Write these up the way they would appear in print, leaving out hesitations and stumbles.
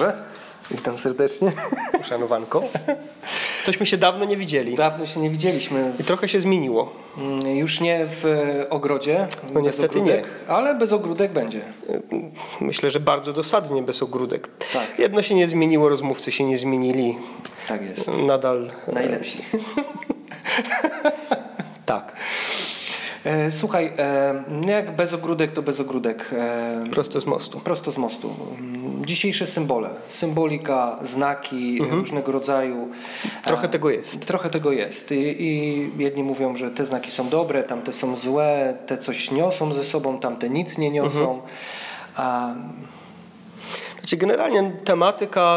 pastorze. Witam serdecznie. Uszanowanko. Tośmy się dawno nie widzieli. Dawno się nie widzieliśmy. I trochę się zmieniło. Już nie w ogrodzie. No niestety ogródek, nie. Ale bez ogródek będzie. Myślę, że bardzo dosadnie bez ogródek. Tak. Jedno się nie zmieniło, rozmówcy się nie zmienili. Tak jest. Nadal. Najlepsi. Tak. Słuchaj, jak bez ogródek, to bez ogródek. Prosto z mostu. Prosto z mostu. Dzisiejsze symbole, symbolika, znaki różnego rodzaju. Trochę tego jest. Trochę tego jest. I jedni mówią, że te znaki są dobre, tamte są złe, te coś niosą ze sobą, tamte nic nie niosą. Znaczy generalnie tematyka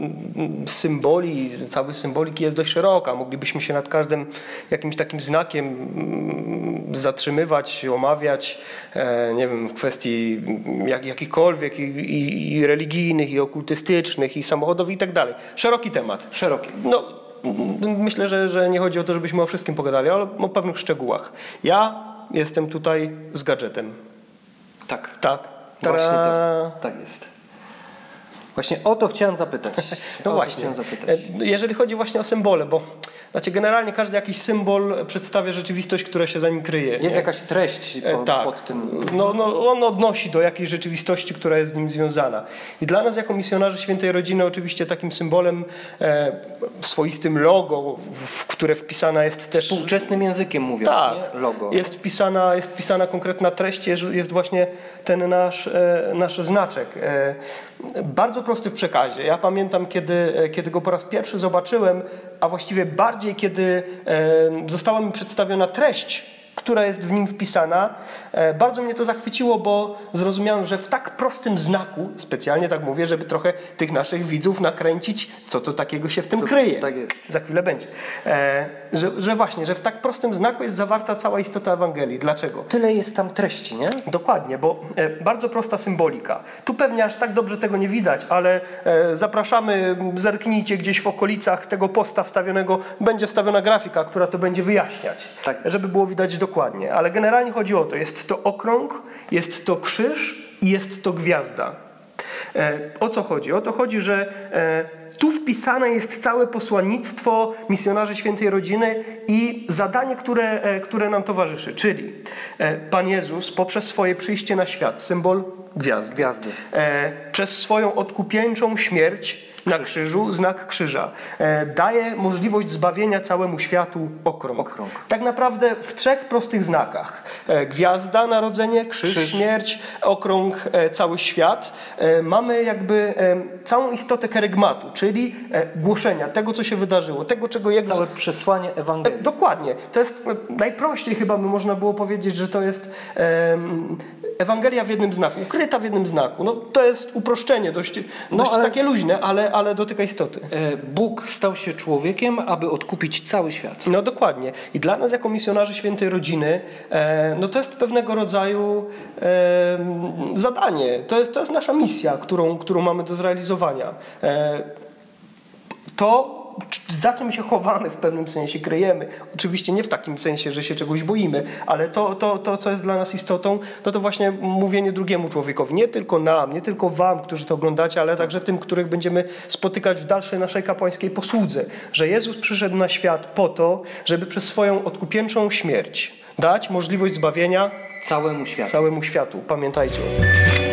symboli, całej symboliki jest dość szeroka. Moglibyśmy się nad każdym jakimś takim znakiem zatrzymywać, omawiać, nie wiem, w kwestii jakichkolwiek i religijnych, i okultystycznych, i samochodowych i tak dalej. Szeroki temat. Szeroki. No, myślę, że nie chodzi o to, żebyśmy o wszystkim pogadali, ale o pewnych szczegółach. Ja jestem tutaj z gadżetem. Tak. Tak. Właśnie to. Tak jest. Właśnie o to chciałem zapytać. No właśnie, jeżeli chodzi właśnie o symbole, bo znaczy generalnie każdy jakiś symbol przedstawia rzeczywistość, która się za nim kryje. Jest jakaś treść pod tym. No, on odnosi do jakiejś rzeczywistości, która jest z nim związana. I dla nas jako misjonarzy Świętej Rodziny oczywiście takim symbolem, swoistym logo, w które wpisana jest też... Współczesnym językiem mówiąc, tak, nie? Logo. Jest wpisana konkretna treść, jest właśnie ten nasz znaczek. Bardzo prosty w przekazie. Ja pamiętam, kiedy go po raz pierwszy zobaczyłem, a właściwie bardziej, kiedy została mi przedstawiona treść, która jest w nim wpisana. Bardzo mnie to zachwyciło, bo zrozumiałem, że w tak prostym znaku, specjalnie tak mówię, żeby trochę tych naszych widzów nakręcić, co to takiego się w tym kryje. Tak jest. Za chwilę będzie. Że właśnie, że w tak prostym znaku jest zawarta cała istota Ewangelii. Dlaczego? Tyle jest tam treści, nie? Dokładnie, bo bardzo prosta symbolika. Tu pewnie aż tak dobrze tego nie widać, ale zapraszamy, zerknijcie gdzieś w okolicach tego posta wstawionego, będzie wstawiona grafika, która to będzie wyjaśniać, tak, żeby było widać dokładnie. Ale generalnie chodzi o to, jest to okrąg, jest to krzyż i jest to gwiazda. O co chodzi? O to chodzi, że tu wpisane jest całe posłannictwo misjonarzy Świętej Rodziny i zadanie, które nam towarzyszy. Czyli Pan Jezus poprzez swoje przyjście na świat, symbol gwiazdy. Przez swoją odkupieńczą śmierć na krzyżu, znak krzyża. Daje możliwość zbawienia całemu światu okrąg. Tak naprawdę w trzech prostych znakach. Gwiazda, narodzenie, krzyż, śmierć, okrąg, cały świat. Mamy jakby całą istotę kerygmatu, czyli głoszenia tego, co się wydarzyło, tego, czego Jezus... Całe przesłanie Ewangelii. Dokładnie. To jest najprościej chyba by można było powiedzieć, że to jest Ewangelia w jednym znaku, ukryta w jednym znaku. No, to jest uproszczenie, dość takie luźne, ale dotyka istoty. Bóg stał się człowiekiem, aby odkupić cały świat. No dokładnie. I dla nas jako misjonarzy Świętej Rodziny no to jest pewnego rodzaju zadanie. To jest nasza misja, którą mamy do zrealizowania. Za czym się chowamy w pewnym sensie, kryjemy. Oczywiście nie w takim sensie, że się czegoś boimy, ale to co jest dla nas istotą, no to właśnie mówienie drugiemu człowiekowi. Nie tylko nam, nie tylko wam, którzy to oglądacie, ale także tym, których będziemy spotykać w dalszej naszej kapłańskiej posłudze. Że Jezus przyszedł na świat po to, żeby przez swoją odkupieńczą śmierć dać możliwość zbawienia całemu światu. Pamiętajcie o tym.